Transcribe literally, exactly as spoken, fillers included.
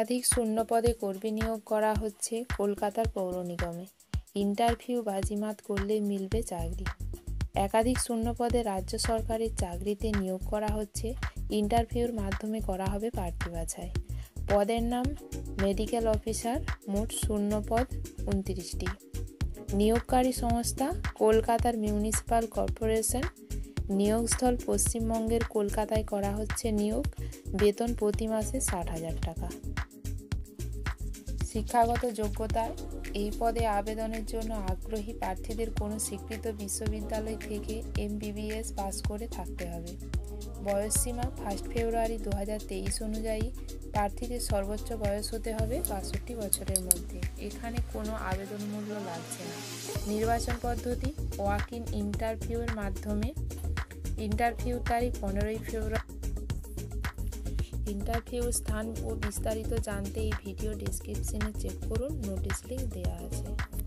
একাধিক শূন্যপদে কর্মী নিয়োগ করা হচ্ছে কলকাতার পৌর নিগমে। ইন্টারভিউ বাজিমাত করলে মিলবে চাকরি। একাধিক শূন্যপদে রাজ্য সরকারের চাকরিতে নিয়োগ করা হচ্ছে। ইন্টারভিউর মাধ্যমে করা হবে প্রার্থী বাছাই। পদের নাম মেডিকেল অফিসার। মোট শূন্যপদ উনত্রিশটি। নিয়োগকারী সংস্থা কলকাতার মিউনিসিপাল কর্পোরেশন। নিয়োগস্থল পশ্চিমবঙ্গের কলকাতায় করা হচ্ছে নিয়োগ। বেতন প্রতি মাসে ষাট হাজার টাকা। শিক্ষাগত যোগ্যতা, এই পদে আবেদনের জন্য আগ্রহী প্রার্থীদের কোনো স্বীকৃত বিশ্ববিদ্যালয় থেকে এমবিবিএস পাস করে থাকতে হবে। বয়সসীমা ফার্স্ট ফেব্রুয়ারি দু হাজার তেইশ অনুযায়ী প্রার্থীদের সর্বোচ্চ বয়স হতে হবে বাষট্টি বছরের মধ্যে। এখানে কোনো আবেদন মূল্য লাগছে না। নির্বাচন পদ্ধতি ওয়াক ইন ইন্টারভিউয়ের মাধ্যমে। ইন্টারভিউ তারিখ পনেরোই ফেব্রুয়ারি। ইন্টারভিউ স্থান ও বিস্তারিত জানতে এই ভিডিও ডেসক্রিপশনে চেক করুন, নোটিশ লিঙ্ক দেওয়া আছে।